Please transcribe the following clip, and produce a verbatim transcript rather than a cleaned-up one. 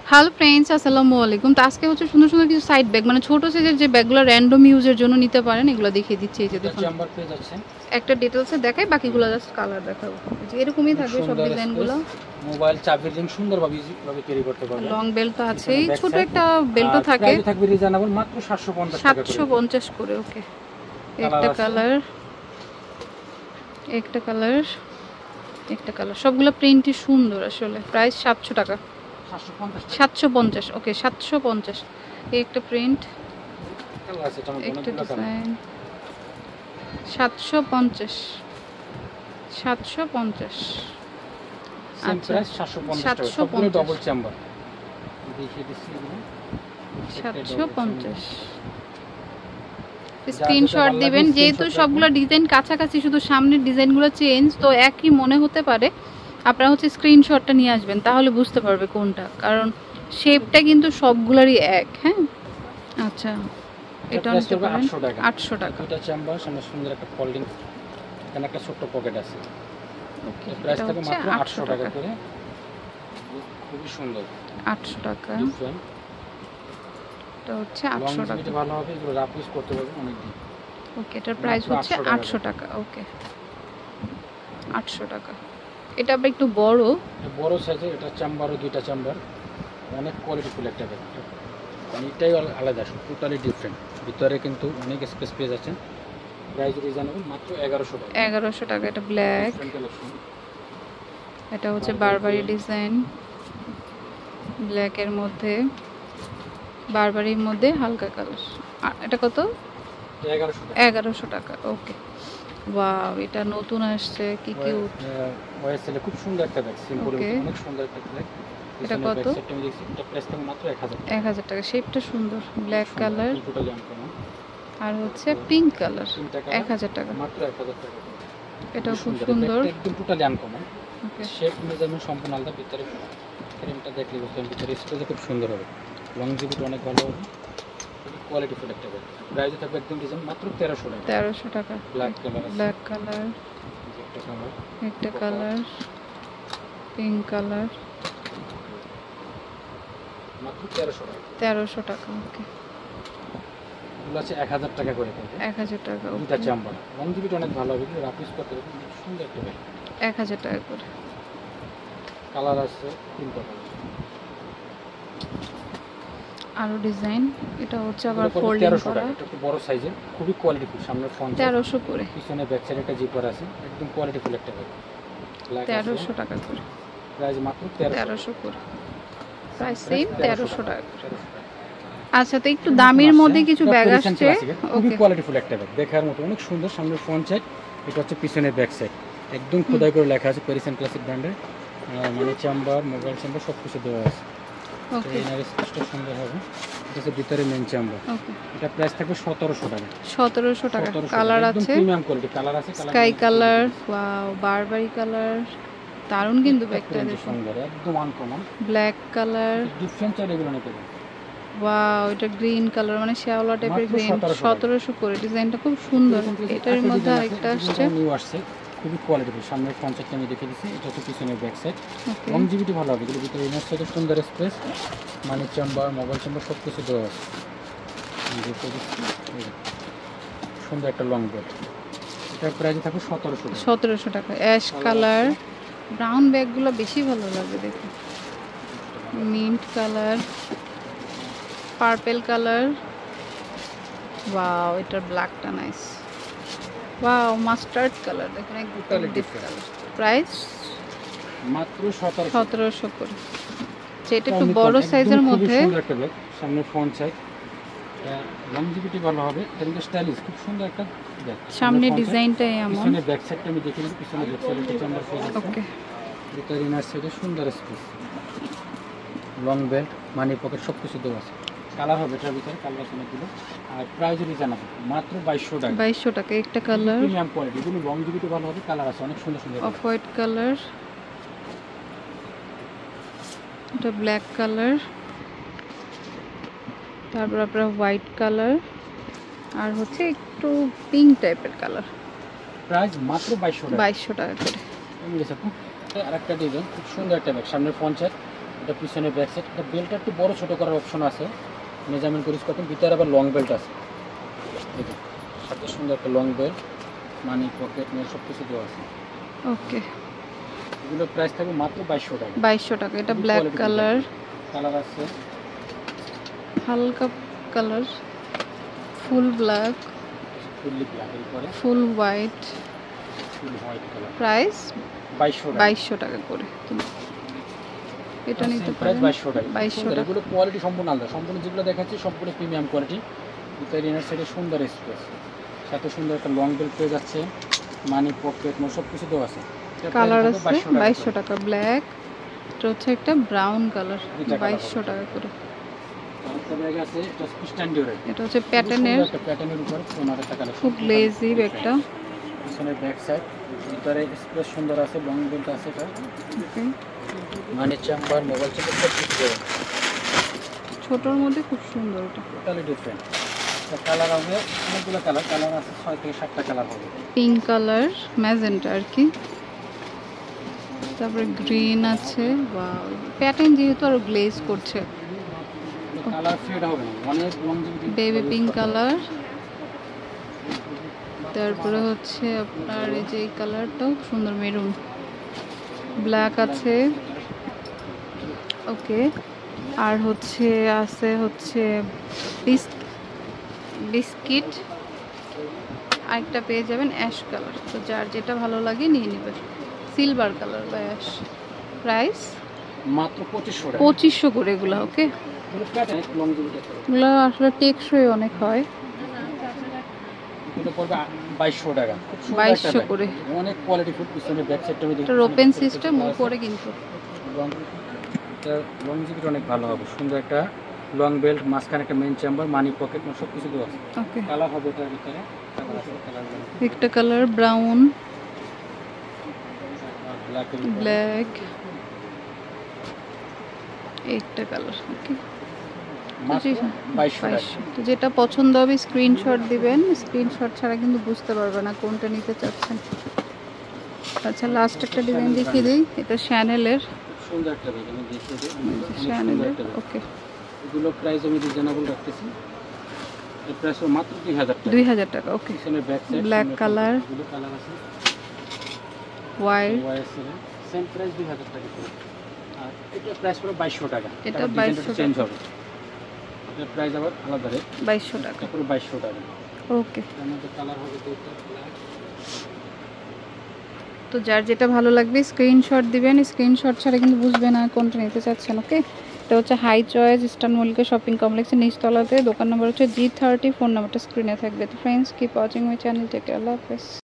Hello friends, আসসালামু আলাইকুম। তো আজকে হচ্ছে সুন্দর সুন্দর কিছু সাইড ব্যাগ, মানে ছোট সাইজের যে ব্যাগগুলো র্যান্ডম ইউজের জন্য নিতে পারেন, এগুলো দেখিয়ে দিচ্ছি। এই যে দেখুন, চেম্বার পেজ আছে, একটা ডিটেইলসে দেখাই, বাকিগুলো জাস্ট কালার দেখাবো। যে এরকমই থাকবে সব ডিজাইনগুলো। মোবাইল চাবির লিংক সুন্দরভাবে ইজিভাবে ক্যারি করতে পারবেন। লং বেল্ট তো আছেই, ছোট একটা বেল্টও থাকে। প্রাইস থাকবে রিজনেবল, মাত্র সাতশো পঞ্চাশ টাকা করে। সাতশো পঞ্চাশ করে। ওকে, একটা কালার, একটা কালার, একটা কালার, সবগুলো প্রিন্টই সুন্দর আসলে। প্রাইস সাতশো টাকা, সাতশো পঞ্চাশ। ওকে, সাতশো পঞ্চাশ। এই একটা প্রিন্ট, একটা ডিজাইন, সাতশো পঞ্চাশ, সাতশো পঞ্চাশ। আচ্ছা, সাতশো পঞ্চাশ, ডবল চেম্বার দেখিয়ে দিচ্ছি এগুলো সাতশো পঞ্চাশ। স্ক্রিনশট দিবেন, যেহেতু সবগুলো ডিজাইন কাছাকাছি, শুধু সামনের ডিজাইনগুলো চেঞ্জ, তো একই মনে হতে পারে। আপনারা হচ্ছে স্ক্রিনশটটা নিয়ে আসবেন, তাহলে বুঝতে পারবে কোনটা, কারণ শেপটা কিন্তু সবগুলোরই এক। হ্যাঁ, আচ্ছা, এটা নিতে পারেন আটশো টাকা। এটা চেম্বার, সামনে সুন্দর একটা ফোল্ডিং, এখানে একটা ছোট পকেট আছে। ওকে, প্রাইস থাকবে মাত্র আটশো টাকা করে। খুবই সুন্দর, আটশো টাকা। এটা হচ্ছে আটশো টাকা, ভালো হবে, এগুলো রাফ ইউজ করতে পারবেন অনেক দিন। ওকে, এটার প্রাইস হচ্ছে আটশো টাকা। ওকে, আটশো টাকা। এটা আবার একটু বড়, বড় সাইজের। এটা চেম্বারও দুইটা চেম্বার, অনেক কোয়ালিটিফুল একটা ব্যাগ। অনেকটাই আলাদা, টোটালি ডিফারেন্ট। ভিতরে কিন্তু অনেক স্পেস পেয়ে যাচ্ছেন। প্রাইস রিজনেবল, মাত্র এগারোশো টাকা। এগারোশো টাকা। এটা ব্ল্যাক, এটা হচ্ছে বারবারি ডিজাইন, ব্ল্যাকের মধ্যে, বারবারির মধ্যে হালকা কালার। এটা কত? এগারোশো টাকা। ওকে, ওয়াও, এটা নতুন আসছে, কি কিউট। ওয়াইএসএল খুব সুন্দর একটা ব্যাগ, সিম্পল, অনেক সুন্দর একটা ব্যাগ। এটা কত? এটা প্রাইস থাকবে মাত্র এক হাজার টাকা। এক হাজার টাকা। শেপটা সুন্দর, ব্ল্যাক কালার আর হচ্ছে পিঙ্ক কালার। এক হাজার টাকা, মাত্র এক হাজার টাকা। এটাও খুব সুন্দর, একদম totally uncommon. Okay, shape measurement সম্পূর্ণ আলাদা। ভিতরে ফ্রেমটা দেখলে বুঝতে পারবেন, ভিতরে স্পেস খুব সুন্দর হবে, লংজিভিটি অনেক ভালো হবে, কোয়ালিটিফুল একটা ব্যাগ। প্রাইস থাকবে একদম ডিজাইন মাত্র তেরোশো টাকা। তেরোশো টাকা। ব্ল্যাক কালার, ব্ল্যাক কালার, একটা কালার, একটা কালার, পিঙ্ক কালার, মাত্র তেরোশো টাকা। তেরোশো টাকা। ওকে, এগুলো আছে এক হাজার টাকা করে। এক হাজার টাকা। দুটা চেম্বার, লংজিভিটি অনেক ভালো হবে, রাফ ইউজ করতে পারবেন, সুন্দর একটা ব্যাগ। এক হাজার টাকা করে। কালার আছে তিনটা কালার, আরো ডিজাইন। এটা হচ্ছে আবার ফোল্ডিং করা, এটা একটু বড় সাইজের, খুবই কোয়ালিটিফুল। সামনে ফ্রন্ট তেরোশো করে, পিছনে ব্যাক সাইডে একটা জিপার আছে, একদম কোয়ালিটিফুল একটা ব্যাগ। তেরোশো টাকা করে। প্রাইস মাত্র তেরোশো করে। প্রাইস সেম, তেরোশো টাকা। আচ্ছা, তো একটু দামের মধ্যে কিছু ব্যাগ আসছে, খুবই কোয়ালিটিফুল একটা ব্যাগ, দেখার মতো অনেক সুন্দর। সামনে ফ্রন্ট সাইড, এটা হচ্ছে পিছনে ব্যাক সাইড, একদম খোদাই করে লেখা আছে পেরিসিয়ান ক্লাসিক ব্র্যান্ডের। মানে চেম্বার, মোবাইল চেম্বার সব কিছু দেওয়া আছে। ওকে, এর স্পেসটা সুন্দর হবে। এটা হচ্ছে ভিতরে মেইন চেম্বার। ওকে, এটা প্রাইস থাকবে সতেরোশো টাকা। সতেরোশো টাকা। কালার আছে, প্রিমিয়াম কোয়ালিটি কালার আছে, sky colour, wow, Burberry colour, দারুণ কিন্তু ব্যাগটা দেখুন, সুন্দর, একদম আনকমন। ব্ল্যাক কালার, ডিফারেন্ট চাইলে এগুলো নিতে পারেন। ওয়াও, এটা গ্রিন কালার, মানে শ্যাওলা টাইপের গ্রিন। সতেরোশো করে। ডিজাইনটা খুব সুন্দর। এটার মধ্যে আরেকটা আসছে, নিউ আসছে, খুবই কোয়ালিটিফুল। সামনের ফ্রন্ট সাইডটা আমি দেখে দিচ্ছি, এটা হচ্ছে পিছনের ব্যাক সাইড। লংজিভিটি ভালো হবে, এগুলো ভিতরে ইনার সাইডে সুন্দর space, money chamber, mobile chamber সব কিছু দেওয়া আছে। দেখে দিচ্ছি, সুন্দর একটা লং ব্যাগ। এটার প্রাইস থাকবে সতেরোশো টাকা। সতেরোশো টাকা। অ্যাশ কালার, ব্রাউন ব্যাগগুলো বেশি ভালো লাগে দেখুন। Mint colour, purple colour, wow, এটার ব্ল্যাকটা নাইস। ওয়াও, মাস্টার্ড কালার দেখুন, একদম ডিপ কালার। প্রাইস মাত্র সতেরোশো করে। যেটা একটু বড় সাইজের মধ্যে, সামনে ফ্রন্ট সাইড, লংজিভিটি ভালো হবে, এটা স্টাইলিশ, খুব সুন্দর একটা ব্যাগ। সামনে ডিজাইনটাই এমন, পিছনে ব্যাক সাইডটা আমি দেখে দিচ্ছি, পিছনে ব্যাক সাইডে চেম্বার পেয়ে যাচ্ছে। ওকে, ভিতরে ইনার সাইডে সুন্দর space, long belt, money pocket সব কিছু দেওয়া আছে। কালার হবে এটার ভিতরে, কালার আছে অনেকগুলো। আর প্রাইস রিজনেবল, মাত্র বাইশশো টাকা। বাইশশো টাকা। একটা কালার, প্রিমিয়াম কোয়ালিটি, এগুলো লংজিভিটি ভালো হবে, কালার আছে অনেক সুন্দর সুন্দর। অফ হোয়াইট কালার, এটা ব্ল্যাক কালার, তারপর আপনার হোয়াইট কালার, আর হচ্ছে একটু পিঙ্ক টাইপের কালার। প্রাইস মাত্র বাইশশো টাকা। বাইশশো টাকা করে। আরেকটা ডিজাইন, খুব সুন্দর একটা ব্যাগ, সামনের ফ্রন্ট সাইড, এটা পিছনে ব্যাক সাইড। এটা বেল্টটা একটু বড় ছোট করার অপশন আছে, মেজারমেন্ট করিস কত। ভিতরে আবার লং বেল্ট আছে, এই যে সাথে সুন্দর একটা লং বেল্ট, মানি পকেট নিয়ে সব কিছু দেওয়া আছে। ওকে, এগুলো প্রাইস থাকবে মাত্র বাইশশো টাকা। বাইশশো টাকা। এটা ব্ল্যাক কালার, কালার আছে হালকা colour, full black, fully black, এর পরে full white, full white colour. Price বাইশশো টাকা। বাইশশো টাকা করে। এটা নিতে প্রাইস পারেন বাইশশো টাকা। বাইশশো টাকা। এগুলো কোয়ালিটি সম্পূর্ণ আলাদা, সম্পূর্ণ যেগুলো দেখাচ্ছি সবগুলো প্রিমিয়াম কোয়ালিটি। ভিতরে ইনার সাইডে সুন্দর স্পেস, সাথে সুন্দর একটা লং বেল্ট পেয়ে যাচ্ছে, মানি পকেট মোট সব কিছু দেওয়া আছে। কালার আছে বাইশশো টাকা। ব্ল্যাক, এটা হচ্ছে একটা ব্রাউন কালার, বাইশশো টাকা করে। একটা ব্যাগ আছে, এটা স্ট্যান্ডার্ড, এটা হচ্ছে প্যাটার্নের, একটা প্যাটার্নের উপর পনেরো টাকা কালেকশন। খুব লেজি ব্যাগটা। পিছনে ব্যাক সাইড, ভিতরে স্পেস সুন্দর আছে, লং বেল্ট আছে। এটা okay, money chamber, mobile chamber সব কিছু দেওয়া আছে। ছোটর মধ্যে খুব সুন্দর। এটা টোটালি ডিফারেন্ট। এটা কালার হবে অনেকগুলো কালার, কালার আছে ছয় থেকে সাতটা কালার হবে। পিঙ্ক কালার, ম্যাজেন্টা আর কি, তারপরে গ্রিন আছে। বা প্যাটার্ন যেহেতু আরো গ্লেজ করছে, কালার ফেড হবে না, অনেক লংজিভিটি। বেবি পিঙ্ক কালার, তারপরে হচ্ছে আপনার এই যে এই কালারটাও সুন্দর, মেরুন, ব্ল্যাক আছে। ওকে, আর হচ্ছে আছে হচ্ছে বিস্কিট, আরেকটা পেয়ে যাবেন অ্যাশ কালার। তো যার যেটা ভালো লাগে নিয়ে নেবেন। সিলভার কালার বা অ্যাশ। প্রাইস মাত্র পঁচিশশো টাকা। পঁচিশশো করে এগুলো। ওকে, এগুলো প্যাটার্ন লংজিভিটি, এগুলো আসলে টেকসই অনেক হয়। এটা পড়বে বাইশশো টাকা। বাইশশো করে। অনেক কোয়ালিটি ফুল। পিছনে ব্যাক সাইডটা আমি দেখি, এটা ওপেন সিস্টেম উপরে কিন্তু এটা লংজিভিটি অনেক ভালো হবে। সুন্দর একটা লং বেল্ট, মাঝখানে একটা মেইন চেম্বার, মানি পকেট সব কিছু দেওয়া আছে। ওকে, কালার হবে এটার ভিতরে, কালার আছে, কালার একটা কালার ব্রাউন, ব্ল্যাক, ব্ল্যাক, একটা কালার। ওকে, বাইশশো টাকা। তো যেটা পছন্দ হবে স্ক্রিনশট দিবেন, স্ক্রিনশট ছাড়া কিন্তু বুঝতে পারবে না কোনটা নিতে চাচ্ছেন। আচ্ছা, লাস্ট একটা ডিজাইন দেখিয়ে দিই। এটা শ্যানেলের, সুন্দর একটা ব্যাগ আমি দেখিয়ে দিই। শ্যানেলের। ওকে, এগুলো প্রাইস আমি রিজনেবল রাখতেছি। এর প্রাইস মাত্র দুই হাজার টাকা। দুই হাজার টাকা। ওকে, পিছনে ব্যাক সাইড ব্ল্যাক কালার, এগুলো কালার আছে, হোয়াইট, সেম প্রাইস দুই হাজার টাকা করে। আর এটা প্রাইস পুরো বাইশশো টাকা। এটা বাইশশো চেঞ্জ হবে, এটার প্রাইস আবার আলাদা রেট, বাইশশো টাকা। পুরো বাইশশো টাকা। ওকে, এর মধ্যে কালার হবে দুইটা, ব্ল্যাক। তো যার যেটা ভালো লাগবে স্ক্রিনশট দিবেন, স্ক্রিনশট ছাড়া কিন্তু বুঝবে না কোনটা নিতে চাচ্ছেন। ওকে, এটা হচ্ছে high choice, eastern Mallika shopping কমপ্লেক্সের নিচতলাতে। দোকান নম্বর হচ্ছে জি থার্টি, ফোন নাম্বারটা স্ক্রিনে থাকবে। তো friends, keep watching my channel, take care, আল্লাহ হাফেজ।